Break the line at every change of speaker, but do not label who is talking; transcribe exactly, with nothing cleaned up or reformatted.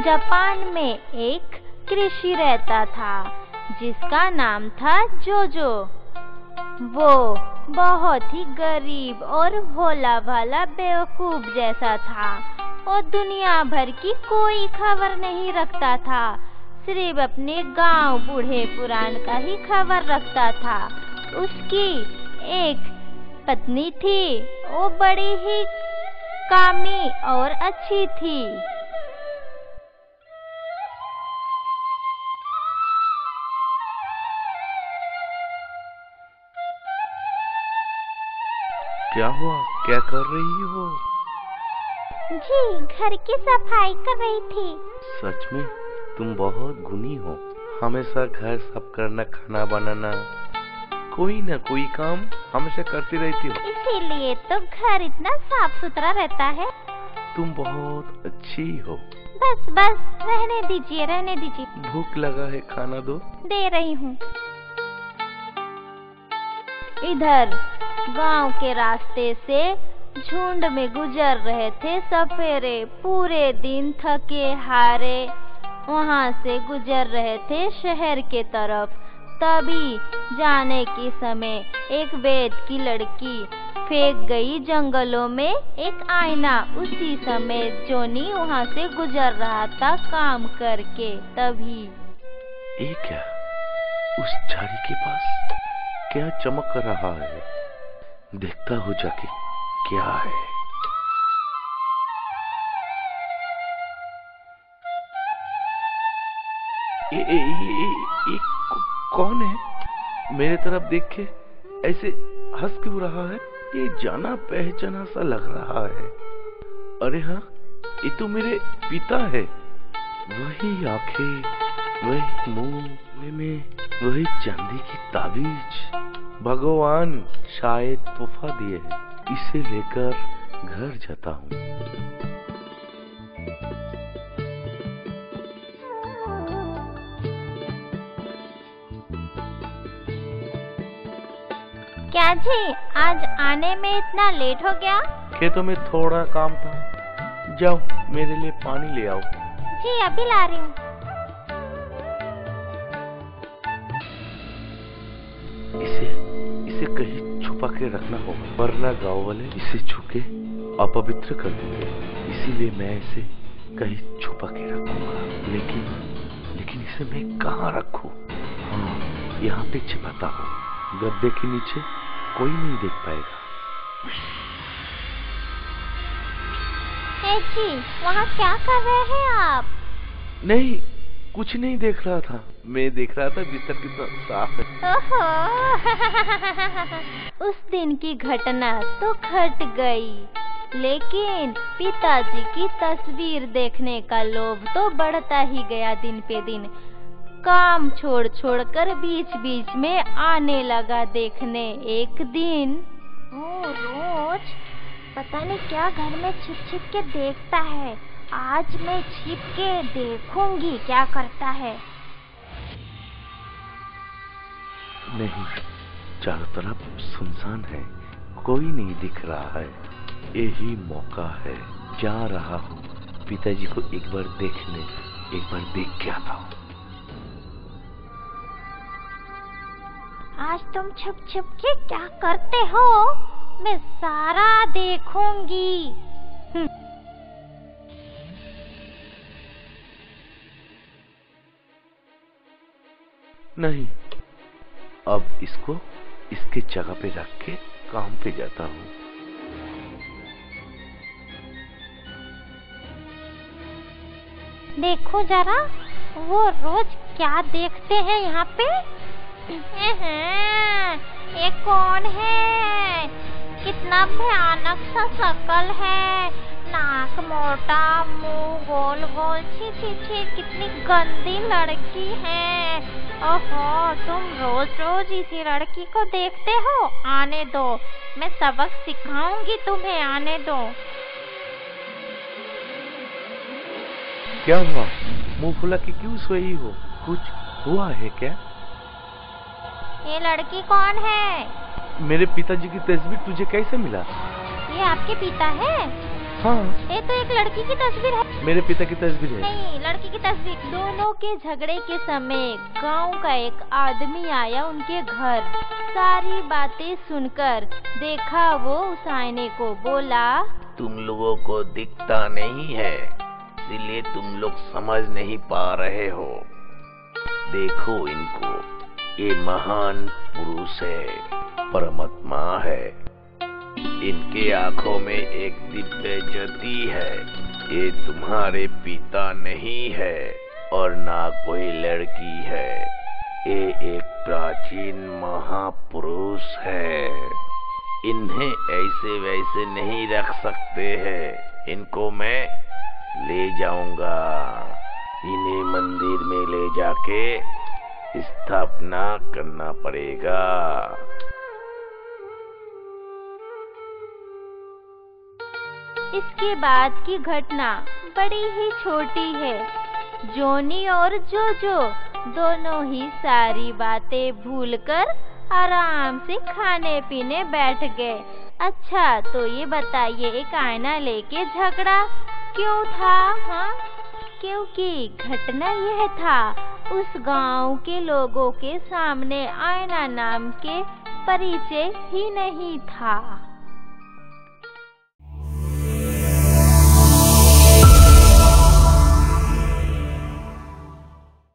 Japan में एक कृषि रहता था जिसका नाम था जोजो। वो बहुत ही गरीब और भोला भाला बेवकूफ जैसा था और दुनिया भर की कोई खबर नहीं रखता था, सिर्फ अपने गांव बूढ़े पुराण का ही खबर रखता था। उसकी एक पत्नी थी, वो बड़ी ही कामी और अच्छी थी।
क्या हुआ? क्या कर रही हो?
जी, घर की सफाई कर रही थी।
सच में तुम बहुत गुणी हो। हमेशा घर साफ करना, खाना बनाना, कोई ना कोई काम हमेशा करती रहती हो।
इसीलिए तो घर इतना साफ सुथरा रहता है।
तुम बहुत अच्छी हो।
बस बस रहने दीजिए, रहने दीजिए।
भूख लगा है, खाना दो।
दे रही हूँ। इधर गांव के रास्ते से झुंड में गुजर रहे थे सफेरे। पूरे दिन थके हारे वहां से गुजर रहे थे शहर के तरफ। तभी जाने के समय एक वेद की लड़की फेंक गई जंगलों में एक आईना। उसी समय जोनी वहां से गुजर रहा था काम करके। तभी
ये क्या? उस झाड़ी के पास क्या चमक रहा है? देखता हूँ जाके क्या है। ये, ये, ये, ये कौन है? मेरे तरफ देख के ऐसे हंस क्यों रहा है? ये जाना पहचाना सा लग रहा है। अरे हाँ, ये तो मेरे पिता है। वही आंखें, वही मुंह में वही चांदी की ताबीज। भगवान शायद तोहफा दिए है। इसे लेकर घर जाता हूँ।
क्या जी, आज आने में इतना लेट हो गया?
खेतों में थोड़ा काम था। जाओ मेरे लिए पानी ले आओ।
जी अभी ला रही हूँ।
इसे इसे कहीं छुपा के रखना होगा, वरना गांव वाले इसे छूके अपवित्र कर देंगे। इसीलिए मैं इसे कहीं छुपा के रखूंगा। लेकिन लेकिन इसे मैं कहाँ रखूं? हाँ, यहाँ पे छिपाता हूँ। गद्दे के नीचे कोई नहीं देख पाएगा।
ए जी, वहाँ क्या कर रहे हैं आप?
नहीं, कुछ नहीं देख रहा था। मैं देख रहा था बिस्तर कितना साफ है।
ओहो उस दिन की घटना तो घट गई, लेकिन पिताजी की तस्वीर देखने का लोभ तो बढ़ता ही गया दिन पे दिन। काम छोड़ छोड़ कर बीच बीच में आने लगा देखने। एक दिन वो रोज पता नहीं क्या घर में छिप छिप के देखता है। आज मैं छिप के देखूंगी क्या करता है।
नहीं, चारों तरफ सुनसान है, कोई नहीं दिख रहा है। यही मौका है। जा रहा हूँ पिताजी को एक बार देखने, एक बार देख के आता हूँ।
आज तुम छुप छुप के क्या करते हो? मैं सारा देखूंगी।
नहीं, अब इसको इसके जगह पे रख के काम पे जाता हूँ।
देखो जरा, वो रोज क्या देखते हैं यहाँ पे। ये कौन है? कितना भयानक सा शक्ल है, नाक मोटा, मुंह गोल गोल। छी छी छी, कितनी गंदी लड़की है। ओहो, तुम रोज रोज इसी लड़की को देखते हो? आने दो, मैं सबक सिखाऊंगी तुम्हें, आने दो।
क्या हुआ? मुंह फुला के क्यों सोई हो? कुछ हुआ है क्या?
ये लड़की कौन है?
मेरे पिताजी की तस्वीर तुझे कैसे मिला?
ये आपके पिता है?
हाँ,
ये तो एक लड़की की तस्वीर है।
मेरे पिता की तस्वीर है।
नहीं, लड़की की तस्वीर। दोनों के झगड़े के समय गांव का एक आदमी आया उनके घर। सारी बातें सुनकर देखा वो उस आईने को, बोला,
तुम लोगों को दिखता नहीं है, इसलिए तुम लोग समझ नहीं पा रहे हो। देखो इनको, ये महान पुरुष है, परमात्मा है। इनके आंखों में एक दिव्य ज्योति है। ये तुम्हारे पिता नहीं है और ना कोई लड़की है। ये एक प्राचीन महापुरुष है। इन्हें ऐसे वैसे नहीं रख सकते हैं। इनको मैं ले जाऊंगा। इन्हें मंदिर में ले जाके स्थापना करना पड़ेगा।
इसके बाद की घटना बड़ी ही छोटी है। जोनी और जोजो दोनों ही सारी बातें भूलकर आराम से खाने पीने बैठ गए। अच्छा, तो ये बताइए, एक आईना लेके झगड़ा क्यों था? हाँ, क्योंकि घटना यह था, उस गांव के लोगों के सामने आईना नाम के परिचय ही नहीं था।